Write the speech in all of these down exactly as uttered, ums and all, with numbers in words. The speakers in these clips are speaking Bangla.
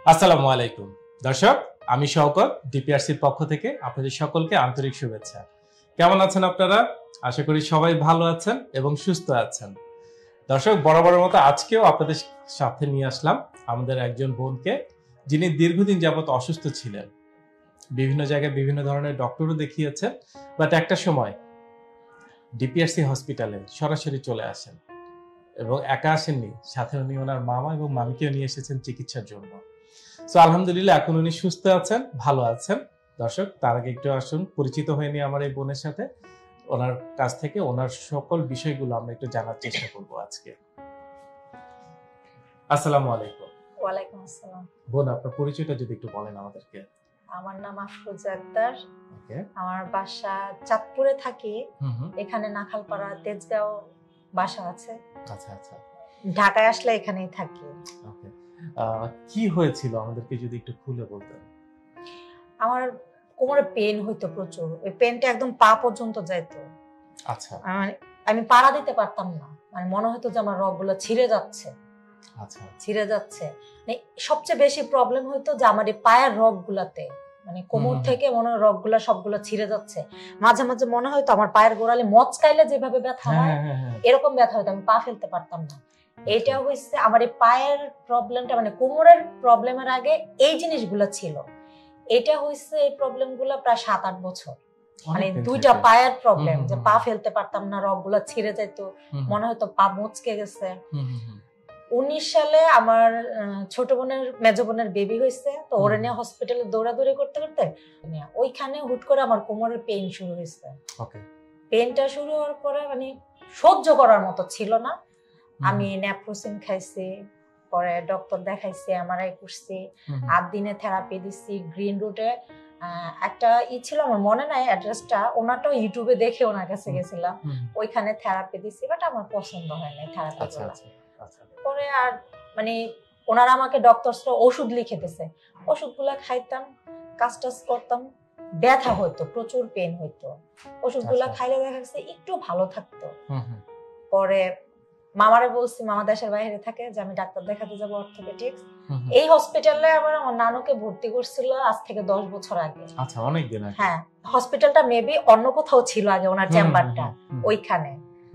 আসসালামু আলাইকুম দর্শক, আমি শওকত ডিপিআরসির পক্ষ থেকে আপনাদের সকলকে আন্তরিক শুভেচ্ছা। কেমন আছেন আপনারা? আশা করি সবাই ভালো আছেন এবং সুস্থ আছেন। দর্শক, বরাবরের মতো আজকেও আপনাদের সাথে নিয়ে আসলাম আমাদের একজন বোনকে, যিনি দীর্ঘদিন যাবত অসুস্থ ছিলেন। বিভিন্ন জায়গায় বিভিন্ন ধরনের ডক্টরও দেখিয়েছেন, বাট একটা সময় ডিপিআরসি হসপিটালে সরাসরি চলে আসেন এবং একা আসেননি, সাথে উনি ওনার মামা এবং মামিকেও নিয়ে এসেছেন চিকিৎসার জন্য। সো আলহামদুলিল্লাহ এখন উনি সুস্থ আছেন, ভালো আছেন। দর্শক, তার আগে একটু আসুন পরিচিত হয়ে নিয়ে আমার এই বোনের সাথে, ওনার কাছ থেকে ওনার সকল বিষয়গুলো আমরা একটু জানার চেষ্টা করব আজকে। আসসালামু আলাইকুম। ওয়ালাইকুম আসসালাম। বোন, আপনার পরিচয়টা যদি একটু বলেন আমাদেরকে। আমার নাম আফরোজা আক্তার। ওকে। আমার বাসা চাঁদপুরে থাকি। এখানে নাখালপাড়া তেজগাঁও বাসা আছে। আচ্ছা আচ্ছা। ঢাকায় আসলে এখানেই থাকি। ওকে। কি হয়েছিল আমাদেরকে যদি একটু খুলে বলতেন। আমার কোমরে পেন হইতো প্রচুর, ওই পেনটা একদম পা পর্যন্ত যাইতো। আচ্ছা। আমি পাড়া দিতে পারতাম না, মানে মনে হতো যে আমার রগগুলো ছিঁড়ে যাচ্ছে। আচ্ছা। ছিঁড়ে যাচ্ছে। মানে সবচেয়ে বেশি প্রবলেম হইতো যে আমার এই পায়ের রগগুলাতে, মানে কোমর থেকে মনে হয় রগগুলা সবগুলো ছিঁড়ে যাচ্ছে। মাঝে মাঝে মনে হয়তো আমার পায়ের গোড়ালি মচকাইলে যেভাবে ব্যথা হয় এরকম ব্যথা হইতো, আমি পা ফেলতে পারতাম না। এটা হচ্ছে আমার এই পায়ের প্রবলেমটা, মানে কোমরের প্রবলেমের আগে এই জিনিসগুলো ছিল। এটা হচ্ছে এই প্রবলেমগুলো প্রায় সাত আট বছর, মানে দুইটা পায়ের প্রবলেম, যে পা ফেলতে পারতাম না, রগগুলো ছিঁড়ে যাইতো, মনে হয়তো পা মচকে গেছে। উনিশ সালে আমার ছোট বোনের মেজো বোনের বেবি হয়েছে, তো ওরে নিয়ে হসপিটালে দৌড়াদৌড়ি করতে করতে ওইখানে হুট করে আমার কোমরের পেইন শুরু হয়েছে। পেইনটা শুরু হওয়ার পরে মানে সহ্য করার মতো ছিল না। আমি নেপ্রোসিন খাইছি, পরে ডক্টর দেখাইছি, এমআরআই করছি, আট দিনে থেরাপি দিচ্ছি। গ্রিন রুটে একটা ই ছিল, আমার মনে নাই অ্যাড্রেসটা, ওনারটাও ইউটিউবে দেখে ওনার কাছে গেছিলাম, ওইখানে থেরাপি দিচ্ছি, বাট আমার পছন্দ হয় নাই থেরাপিগুলো। পরে আর মানে ওনারা আমাকে ডক্টরসরা ওষুধ লিখে দিয়েছে, ওষুধগুলা খাইতাম, কাজ টাজ করতাম, ব্যথা হইতো, প্রচুর পেন হইতো। ওষুধগুলা খাইলে দেখা গেছে একটু ভালো থাকতো। পরে মামারে বলছি, মামা দেশের বাইরে থাকে, যে আমি ডাক্তার দেখাতে যাবো অর্থোপেডিক্স। এই হসপিটালে আবার আমার নানুকে ভর্তি করছিল আজ থেকে দশ বছর আগে। আচ্ছা, অনেক দিন আগে। হ্যাঁ, হসপিটালটা মেবি অন্য কোথাও ছিল আগে, ওনার চেম্বারটা ওইখানে।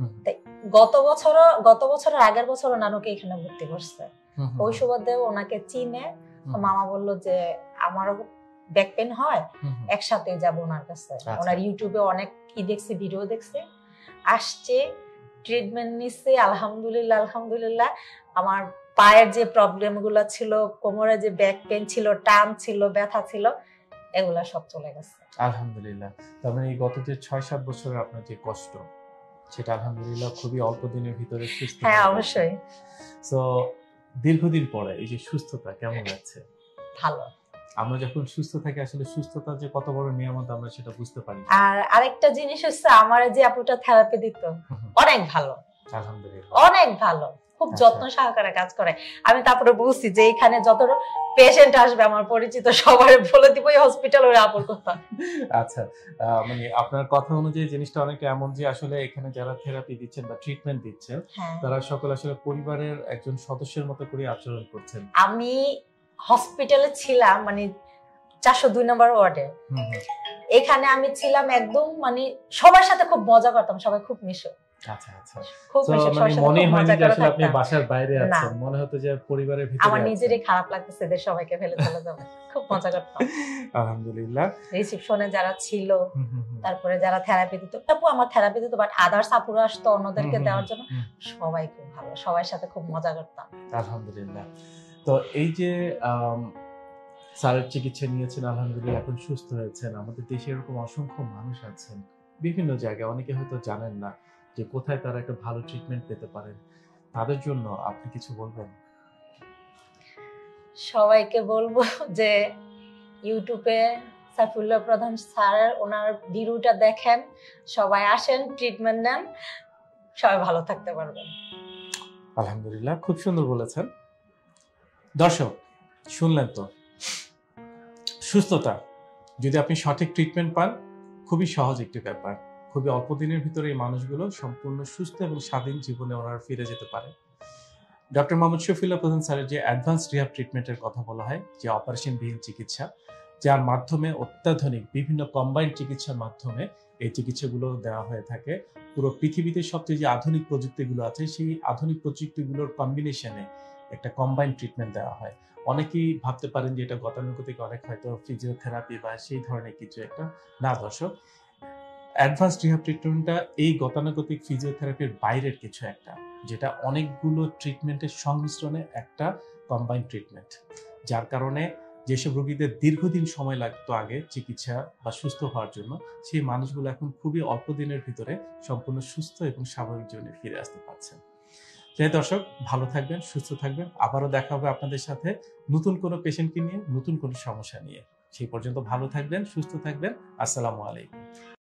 গত বছর গত বছরের আগের বছর নানুকে এখানে ভর্তি করছে। ওই সুবাদে ওনাকে চিনে, মামা বললো যে আমারও ব্যাক পেন হয়, একসাথে যাবো ওনার কাছে। ওনার ইউটিউবে অনেক ই দেখছি, ভিডিও দেখছি, আসছে, ট্রিটমেন্ট নিচ্ছে। আলহামদুলিল্লাহ আলহামদুলিল্লাহ আমার পায়ের যে প্রবলেম গুলা ছিল, কোমরে যে ব্যাক পেন ছিল, টান ছিল, ব্যথা ছিল, এগুলা সব চলে গেছে আলহামদুলিল্লাহ। তার মানে এই গত যে ছয় সাত বছরের আপনার যে কষ্ট, সেটা আলহামদুলিল্লাহ খুবই অল্প দিনের ভিতরে সুস্থ। হ্যাঁ, অবশ্যই। সো দীর্ঘদিন পরে এই যে সুস্থতা কেমন লাগছে? ভালো। আমরা যখন সুস্থ থাকি আসলে সুস্থতা যে কত বড় নিয়ামত আমরা সেটা বুঝতে পারি। আর আরেকটা জিনিস হচ্ছে, আমার যে আপুটা থেরাপি দিত অনেক ভালো, আলহামদুলিল্লাহ অনেক ভালো, খুব যত্ন সহকারে কাজ করে। আমি তারপরে বলছি যে এখানে যত পেশেন্ট আসবে আমার পরিচিত সবার বলে দিব এই হসপিটাল ওর আপুর কথা। আচ্ছা, মানে আপনার কথা অনুযায়ী জিনিসটা অনেকটা এমন যে আসলে এখানে যারা থেরাপি দিচ্ছেন বা ট্রিটমেন্ট দিচ্ছেন তারা সকল আসলে পরিবারের একজন সদস্যের মতো করে আচরণ করছেন। আমি হসপিটালে ছিলাম মানে চারশো দুই নম্বর ওয়ার্ডে, এখানে আমি ছিলাম একদম মানে সবার সাথে খুব মজা করতাম, সবাই খুব মিশো। আচ্ছা আচ্ছা, খুব মিশো, মানে মনে হয় না যে আসলে আপনি বাসার বাইরে আছেন, মনে হতো যে পরিবারের ভিতরে। আমার নিজেরই খারাপ লাগতেছে যে সবাইকে ফেলে চলে যাব, খুব মজা করতাম। আলহামদুলিল্লাহ। রিসেপশনে যারা ছিল, তারপরে যারা থেরাপি দিত, আপু আমার থেরাপি দিত, বাট আদার্স আপুরা আসতো অন্যদেরকে দেওয়ার জন্য, সবাই খুব ভালো, সবার সাথে খুব মজা করতাম। আলহামদুলিল্লাহ। তো এই যে স্যারের চিকিৎসা নিয়েছেন, আলহামদুলিল্লাহ এখন সুস্থ হয়েছেন। আমাদের দেশে এরকম অসংখ্য মানুষ আছেন বিভিন্ন জায়গায়, অনেকে হয়তো জানেন না যে কোথায় তারা একটা ভালো ট্রিটমেন্ট পেতে পারেন। তাদের জন্য আপনি কিছু বলবেন? সবাইকে বলবো যে ইউটিউবে সাইফুল্লাহ প্রধান স্যার, ওনার ভিডিওটা দেখেন, সবাই আসেন, ট্রিটমেন্ট নেন, সবাই ভালো থাকতে পারবেন। আলহামদুলিল্লাহ, খুব সুন্দর বলেছেন। দর্শক শুনলেন তো, সুস্থতা যদি আপনি সঠিক ট্রিটমেন্ট পান, খুবই সহজ একটি ব্যাপার। খুবই অল্প দিনের ভিতরে এই মানুষগুলো সম্পূর্ণ সুস্থ এবং স্বাধীন জীবনে ওনারা ফিরে যেতে পারে। ডক্টর মোহাম্মদ শফিউল্লাহ প্রধান স্যারের যে অ্যাডভান্স রিহ্যাব ট্রিটমেন্টের কথা বলা হয়, যে অপারেশনবিহীন চিকিৎসা, যার মাধ্যমে অত্যাধুনিক বিভিন্ন কম্বাইন্ড চিকিৎসার মাধ্যমে এই চিকিৎসাগুলো দেওয়া হয়ে থাকে। পুরো পৃথিবীতে সবচেয়ে যে আধুনিক প্রযুক্তিগুলো আছে, সেই আধুনিক প্রযুক্তিগুলোর কম্বিনেশনে একটা কম্বাইন্ড ট্রিটমেন্ট দেওয়া হয়। অনেকেই ভাবতে পারেন যে এটা গতানুগতিক, অনেক হয়তো ফিজিওথেরাপি বা সেই ধরনের কিছু একটা। না দর্শক, অ্যাডভান্স রিহ্যাব ট্রিটমেন্টটা এই গতানুগতিক ফিজিওথেরাপির বাইরের কিছু একটা, যেটা অনেকগুলো ট্রিটমেন্টের সংমিশ্রণে একটা কম্বাইন্ড ট্রিটমেন্ট, যার কারণে যেসব রোগীদের দীর্ঘদিন সময় লাগতো আগে চিকিৎসা বা সুস্থ হওয়ার জন্য, সেই মানুষগুলো এখন খুবই অল্প দিনের ভিতরে সম্পূর্ণ সুস্থ এবং স্বাভাবিক জীবনে ফিরে আসতে পারছেন। তাই দর্শক, ভালো থাকবেন, সুস্থ থাকবেন। আবারও দেখা হবে আপনাদের সাথে নতুন কোনো পেশেন্টকে নিয়ে, নতুন কোনো সমস্যা নিয়ে। সেই পর্যন্ত ভালো থাকবেন, সুস্থ থাকবেন। আসসালামু আলাইকুম।